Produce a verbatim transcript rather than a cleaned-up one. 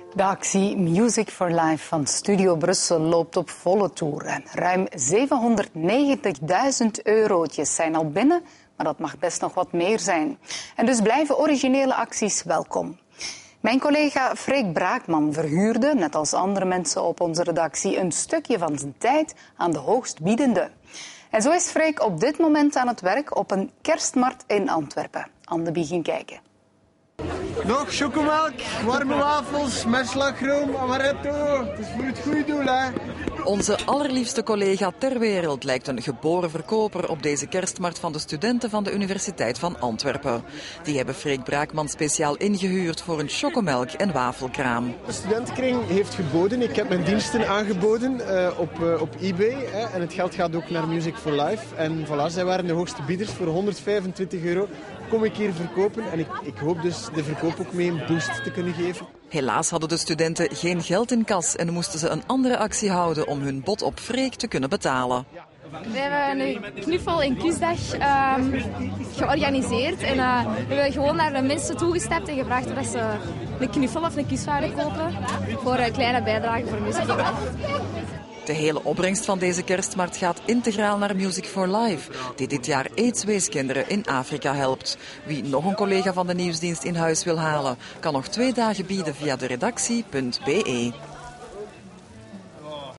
De actie Music for Life van Studio Brussel loopt op volle toeren. Ruim zevenhonderdnegentigduizend eurotjes zijn al binnen, maar dat mag best nog wat meer zijn. En dus blijven originele acties welkom. Mijn collega Freek Braakman verhuurde, net als andere mensen op onze redactie, een stukje van zijn tijd aan de hoogstbiedende. En zo is Freek op dit moment aan het werk op een kerstmarkt in Antwerpen. Anneby ging kijken. Nog chocomelk, warme wafels, met slagroom, amaretto. Het is voor het goede doel, hè. Onze allerliefste collega ter wereld lijkt een geboren verkoper op deze kerstmarkt van de studenten van de Universiteit van Antwerpen. Die hebben Freek Braakman speciaal ingehuurd voor een chocomelk- en wafelkraam. De studentenkring heeft geboden. Ik heb mijn diensten aangeboden uh, op, uh, op eBay. Hè, en het geld gaat ook naar Music for Life. En voilà, zij waren de hoogste bieders. Voor honderdvijfentwintig euro kom ik hier verkopen. En ik, ik hoop dus de verkoop ook mee een boost te kunnen geven. Helaas hadden de studenten geen geld in kas en moesten ze een andere actie houden om hun bod op Freek te kunnen betalen. We hebben een knuffel- en kusdag um, georganiseerd. En uh, we hebben gewoon naar de mensen toegestapt en gevraagd of ze een knuffel of een kus zouden kopen voor een kleine bijdrage voor Music for Life. De hele opbrengst van deze kerstmarkt gaat integraal naar Music for Life, die dit jaar aids-weeskinderen in Afrika helpt. Wie nog een collega van de nieuwsdienst in huis wil halen, kan nog twee dagen bieden via de redactie punt be.